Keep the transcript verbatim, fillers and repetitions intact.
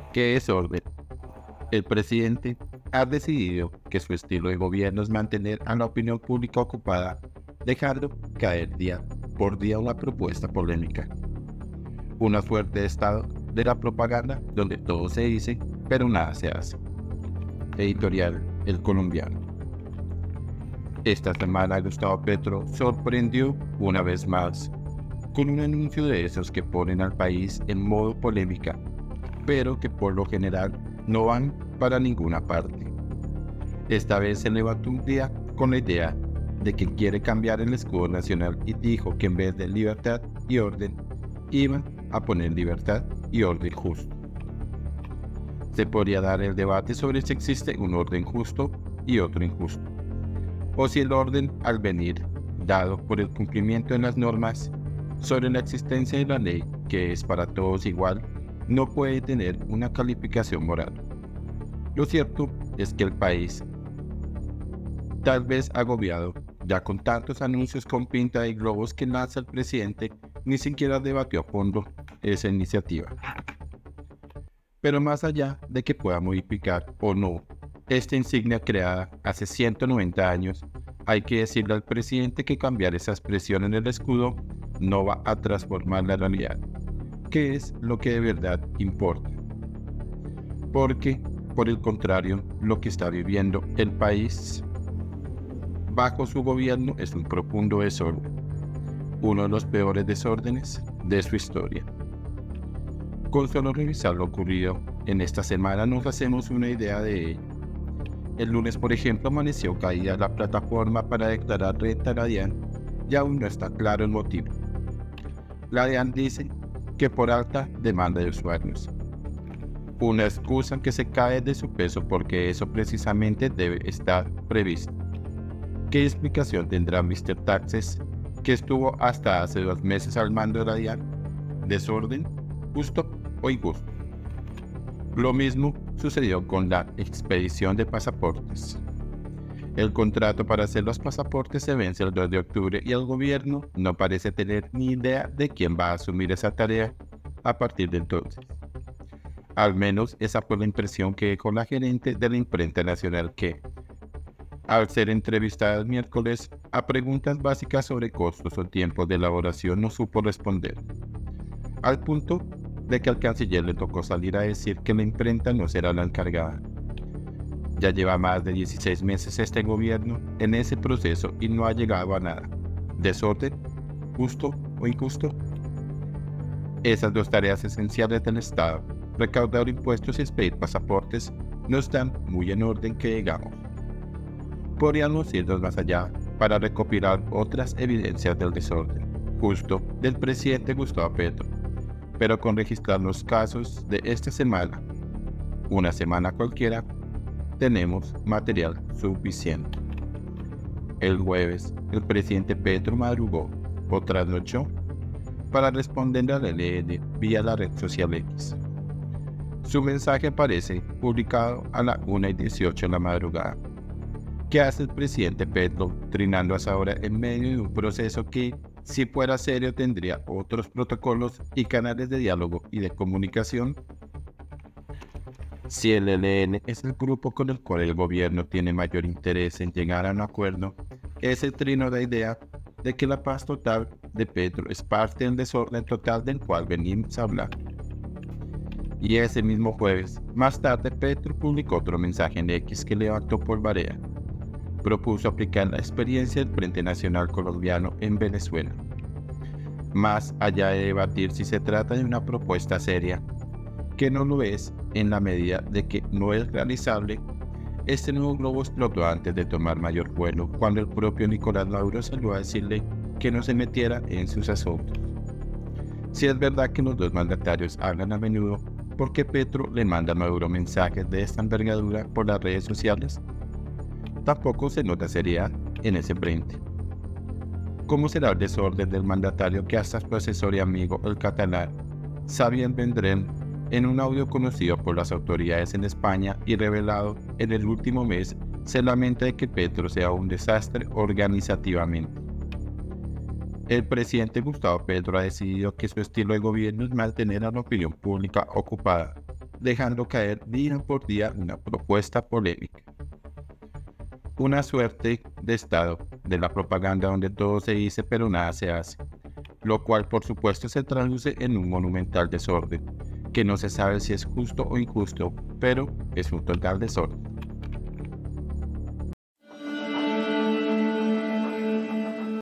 ¿Qué es orden? El presidente ha decidido que su estilo de gobierno es mantener a la opinión pública ocupada, dejando caer día por día una propuesta polémica. Una suerte de estado de la propaganda donde todo se dice, pero nada se hace. Editorial El Colombiano. Esta semana Gustavo Petro sorprendió una vez más con un anuncio de esos que ponen al país en modo polémica, pero que por lo general no van para ninguna parte. Esta vez se levantó un día con la idea de que quiere cambiar el escudo nacional y dijo que en vez de libertad y orden, iban a poner libertad y orden justo. Se podría dar el debate sobre si existe un orden justo y otro injusto, o si el orden al venir dado por el cumplimiento de las normas sobre la existencia de la ley, que es para todos igual, no puede tener una calificación moral. Lo cierto es que el país, tal vez agobiado ya con tantos anuncios con pinta de globos que lanza el presidente, ni siquiera debatió a fondo esa iniciativa. Pero más allá de que pueda modificar o no esta insignia creada hace ciento noventa años, hay que decirle al presidente que cambiar esa expresión en el escudo no va a transformar la realidad, que es lo que de verdad importa. Porque, por el contrario, lo que está viviendo el país bajo su gobierno es un profundo desorden, uno de los peores desórdenes de su historia. Con solo revisar lo ocurrido en esta semana nos hacemos una idea de ello. El lunes, por ejemplo, amaneció caída la plataforma para declarar renta a la DIAN y aún no está claro el motivo. La DIAN dice que por alta demanda de usuarios. Una excusa que se cae de su peso porque eso precisamente debe estar previsto. ¿Qué explicación tendrá míster Taxes, que estuvo hasta hace dos meses al mando de la DIAN? ¿Desorden? ¿Justo o injusto? Lo mismo sucedió con la expedición de pasaportes. El contrato para hacer los pasaportes se vence el dos de octubre y el gobierno no parece tener ni idea de quién va a asumir esa tarea a partir de entonces. Al menos esa fue la impresión que dejó la gerente de la imprenta nacional que, al ser entrevistada el miércoles a preguntas básicas sobre costos o tiempos de elaboración, no supo responder. Al punto de que al canciller le tocó salir a decir que la imprenta no será la encargada. Ya lleva más de dieciséis meses este gobierno en ese proceso y no ha llegado a nada. ¿Desorden? ¿Justo o injusto? Esas dos tareas esenciales del Estado, recaudar impuestos y expedir pasaportes, no están muy en orden que digamos. Podríamos irnos más allá para recopilar otras evidencias del desorden, justo del presidente Gustavo Petro, pero con registrar los casos de esta semana, una semana cualquiera, tenemos material suficiente. El jueves, el presidente Petro madrugó o trasnochó para responderle al L N vía la red social X. Su mensaje aparece publicado a la una y dieciocho de la madrugada. ¿Qué hace el presidente Petro trinando a esa hora en medio de un proceso que, si fuera serio, tendría otros protocolos y canales de diálogo y de comunicación? Si el L N es el grupo con el cual el gobierno tiene mayor interés en llegar a un acuerdo, ese trino da idea de que la paz total de Petro es parte del desorden total del cual venimos a hablar. Y ese mismo jueves, más tarde, Petro publicó otro mensaje en X que levantó polvareda. Propuso aplicar la experiencia del Frente Nacional Colombiano en Venezuela. Más allá de debatir si se trata de una propuesta seria, que no lo es en la medida de que no es realizable, este nuevo globo explotó antes de tomar mayor vuelo, cuando el propio Nicolás Maduro salió a decirle que no se metiera en sus asuntos. Si es verdad que los dos mandatarios hablan a menudo, ¿por qué Petro le manda a Maduro mensajes de esta envergadura por las redes sociales? Tampoco se nota seriedad en ese frente. ¿Cómo será el desorden del mandatario que hasta su asesor y amigo, el catalán Xavier Vendrell, en un audio conocido por las autoridades en España y revelado en el último mes, se lamenta de que Petro sea un desastre organizativamente? El presidente Gustavo Petro ha decidido que su estilo de gobierno es mantener a la opinión pública ocupada, dejando caer día por día una propuesta polémica. Una suerte de estado de la propaganda donde todo se dice pero nada se hace, lo cual por supuesto se traduce en un monumental desorden, que no se sabe si es justo o injusto, pero es un total desorden.